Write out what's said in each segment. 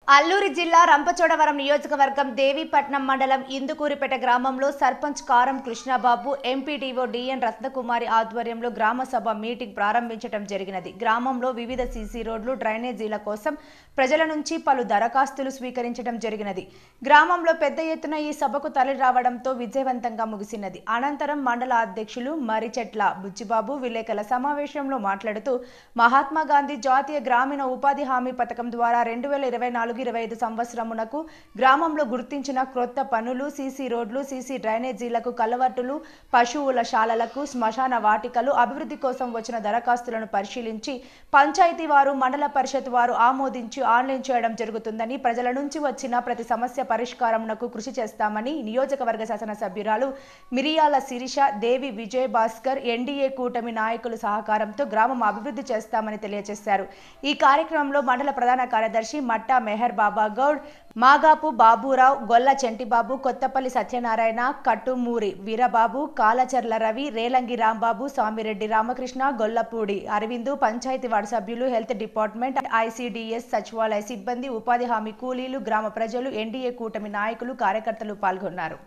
అల్లూరి జిల్లా రంపచోడవరం నియోజకవర్గం దేవీపట్నం మండలం ఇందుకూరిపేట గ్రామంలో సర్పంచ్ కారం కృష్ణబాబు ఎంపీడీఓ డిఎన్ రత్నకుమారి ఆధ్వర్యంలో గ్రామ సభ మీటింగ్ ప్రారంభించడం జరిగినది. గ్రామంలో వివిధ సీసీ రోడ్లు డ్రైనేజీల కోసం ప్రజల నుంచి పలు దరఖాస్తులు స్వీకరించడం జరిగినది. గ్రామంలో పెద్ద ఎత్తున ఈ సభకు తరలిరావడంతో విజయవంతంగా ముగిసినది. అనంతరం మండల అధ్యక్షులు మరిచెట్ల బుచ్చిబాబు విలేకరుల సమావేశంలో మాట్లాడుతూ మహాత్మా గాంధీ జాతీయ గ్రామీణ ఉపాధి హామీ పథకం ద్వారా 2024-25 సంవత్సరమునకు గ్రామంలో గుర్తించిన క్రొత్త పనులు, సీసీ రోడ్లు, సీసీ డ్రైనేజీలకు, కలవట్టులు, పశువుల శాలలకు, శ్మశాన వాటికలు అభివృద్ధి కోసం వచ్చిన దరఖాస్తులను పరిశీలించి పంచాయతీ వారు, మండల పరిషత్ వారు ఆమోదించి ఆన్లైన్ చేయడం జరుగుతుందని, ప్రజల నుంచి వచ్చిన ప్రతి సమస్య పరిష్కారమునకు కృషి చేస్తామని నియోజకవర్గ శాసన సభ్యురాలు మిరియాల శిరీష, దేవి విజయ్ భాస్కర్, ఎన్డీఏ కూటమి నాయకుల సహకారంతో గ్రామం అభివృద్ధి చేస్తామని తెలియజేశారు. ఈ కార్యక్రమంలో మండల ప్రధాన కార్యదర్శి మట్టా మెహర్ బాబా గౌడ్, మాగాపు బాబురావు, గొల్ల చెంటిబాబు, కొత్తపల్లి సత్యనారాయణ, కట్టుమూరి వీరబాబు, కాలచర్ల రవి, రేలంగి రాంబాబు, సామిరెడ్డి రామకృష్ణ, గొల్లపూడి అరవిందు, పంచాయతీ వార్డు సభ్యులు, హెల్త్ డిపార్ట్మెంట్, ఐసీడీఎస్ సచివాలయ సిబ్బంది, ఉపాధి హామీ కూలీలు, గ్రామ ప్రజలు, ఎన్డీఏ కూటమి నాయకులు, కార్యకర్తలు పాల్గొన్నారు.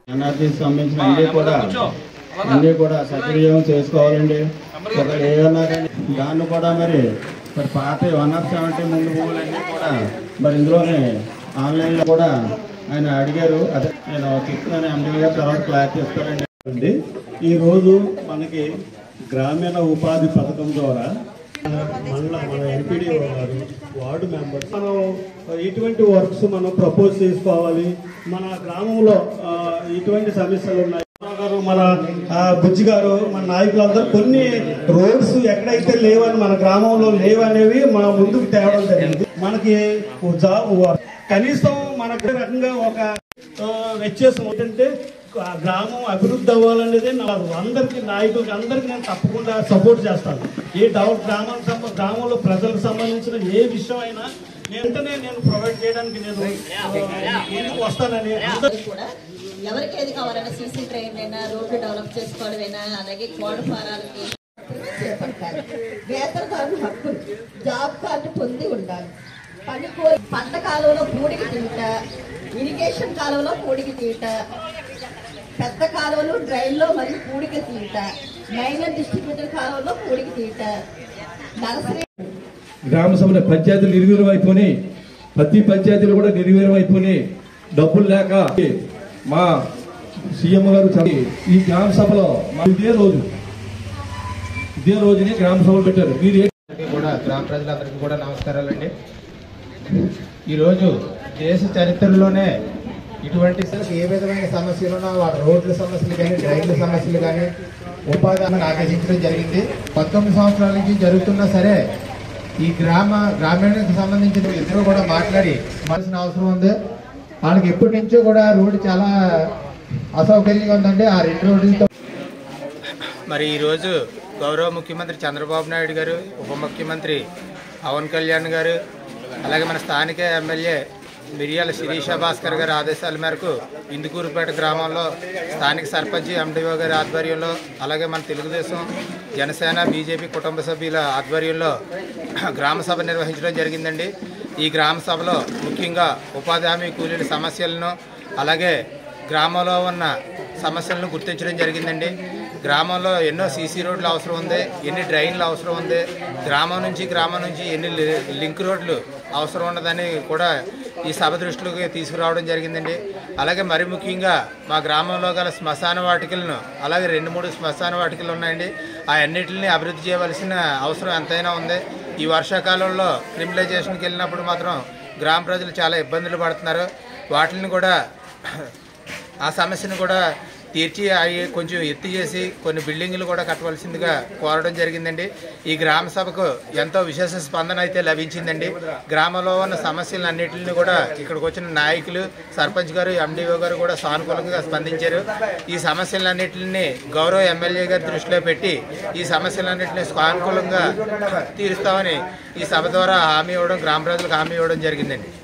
అన్నీ కూడా సక్రియం చేసుకోవాలండి. ఏదన్నా కానీ దాన్ని కూడా మరి పాత 170 ముందు భూములన్నీ కూడా మరి ఇందులోనే ఆన్లైన్లో కూడా ఆయన అడిగారు. అదే నేను చెప్తున్నాను, ఎండీ గారు తర్వాత క్లారిటీ ఇస్తారండి. ఈరోజు మనకి గ్రామీణ ఉపాధి పథకం ద్వారా మన ఎంపీడీఓ గారు, వార్డు మెంబర్స్ మనం ఇటువంటి వర్క్స్ మనం ప్రపోజ్ చేసుకోవాలి. మన గ్రామంలో ఇటువంటి సమస్యలు ఉన్నాయి. మన బుజ్జి గారు, మన నాయకులందరూ కొన్ని రోడ్స్ ఎక్కడైతే లేవని, మన గ్రామంలో లేవనేవి మన ముందుకు తేవడం జరిగింది. మనకి కనీసం మనకు రకంగా ఒక వ్యత్యాసం ఏంటంటే గ్రామం అభివృద్ధి అవ్వాలనేది అందరికీ, నాయకులకి అందరికీ నేను తప్పకుండా సపోర్ట్ చేస్తాను. ఏ డౌట్ గ్రామంలో ప్రజలకు సంబంధించిన ఏ విషయం అయినా వెంటనే నేను ప్రొవైడ్ చేయడానికి నేను ముందుకు వస్తానని. ఎవరికి ఏది కావాలన్నా సీసీ ట్రైన్ అయినా, రోడ్లు డెవలప్ చేసుకోవడమైనా, అలాగే కోడి ఫారాలకి చేపట్టాలి. వేతనదారుల హక్కులు, జాబ్ కార్డు పొంది ఉండాలి. పంట కాలంలో పూడికి తీట, ఇరిగేషన్ కాలంలో పూడికి తీట, పెద్ద కాలువలు డ్రైన్లో మరియు పూడికి తీట, మైనర్ డిస్ట్రిబ్యూటర్ కాలంలో పూడికి తీట, నర్సరీ. గ్రామ సభలో పంచాయతీలు నిర్వీర్యం అయిపోయి, ప్రతి పంచాయతీలు కూడా నిర్వీర్యం అయిపోయి, డబ్బులు లేక మా సీఎం గారు ఈ గ్రామ సభలో ఇదే రోజుని గ్రామ సభలు పెట్టారు. మీరు కూడా గ్రామ ప్రజలందరికీ కూడా నమస్కారాలండి. ఈరోజు దేశ చరిత్రలోనే ఇటువంటి ఏ విధమైన సమస్యలు ఉన్నా, వాటి రోడ్ల సమస్యలు కానీ, డ్రైన్ల సమస్యలు కానీ ఉపాధిని ఆదేశించడం జరిగింది. 19 సంవత్సరాల నుంచి జరుగుతున్నా సరే ఈ గ్రామీణకు సంబంధించిన ఇద్దరు కూడా మాట్లాడి మాల్సిన అవసరం ఉంది. వాళ్ళకి ఎప్పటి నుంచో కూడా రోడ్డు చాలా అసౌకర్యంగా ఉందండి. ఆ 2 రోడ్లతో మరి ఈరోజు గౌరవ ముఖ్యమంత్రి చంద్రబాబు నాయుడు గారు, ఉప ముఖ్యమంత్రి పవన్ కళ్యాణ్ గారు, అలాగే మన స్థానిక ఎమ్మెల్యే మిరియాల శిరీష భాస్కర్ గారి ఆదేశాల మేరకు ఇందుకూరుపేట గ్రామంలో స్థానిక సర్పంచ్ ఎండీఓ గారి ఆధ్వర్యంలో, అలాగే మన తెలుగుదేశం, జనసేన, బీజేపీ కుటుంబ సభ్యుల ఆధ్వర్యంలో గ్రామ సభ నిర్వహించడం జరిగిందండి. ఈ గ్రామ సభలో ముఖ్యంగా ఉపాధి హామీ కూలీల సమస్యలను, అలాగే గ్రామంలో ఉన్న సమస్యలను గుర్తించడం జరిగిందండి. గ్రామంలో ఎన్నో సీసీ రోడ్లు అవసరం ఉంది, ఎన్ని డ్రైన్లు అవసరం ఉంది, గ్రామం నుంచి ఎన్ని లింక్ రోడ్లు అవసరం ఉన్నదని కూడా ఈ సభ దృష్టిలోకి తీసుకురావడం జరిగిందండి. అలాగే మరి ముఖ్యంగా మా గ్రామంలో గల శ్మశాన వాటికలను, అలాగే 2-3 శ్మశాన వాటికలు ఉన్నాయండి. ఆ అన్నిటిని అభివృద్ధి చేయవలసిన అవసరం ఎంతైనా ఉంది. ఈ వర్షాకాలంలో క్రిమినలైజేషన్కి వెళ్ళినప్పుడు మాత్రం గ్రామ ప్రజలు చాలా ఇబ్బందులు పడుతున్నారు. వాటిని కూడా, ఆ సమస్యను కూడా తీర్చి అవి కొంచెం ఎత్తి చేసి కొన్ని బిల్డింగ్లు కూడా కట్టవలసిందిగా కోరడం జరిగిందండి. ఈ గ్రామ సభకు ఎంతో విశేష స్పందన అయితే లభించిందండి. గ్రామంలో ఉన్న సమస్యలన్నింటినీ కూడా ఇక్కడికి వచ్చిన నాయకులు, సర్పంచ్ గారు, ఎండీఓ గారు కూడా సానుకూలంగా స్పందించారు. ఈ సమస్యలన్నింటినీ గౌరవ ఎమ్మెల్యే గారి దృష్టిలో పెట్టి ఈ సమస్యలన్నింటినీ సానుకూలంగా తీరుస్తామని ఈ సభ ద్వారా హామీ ఇవ్వడం, గ్రామ ప్రజలకు హామీ ఇవ్వడం జరిగిందండి.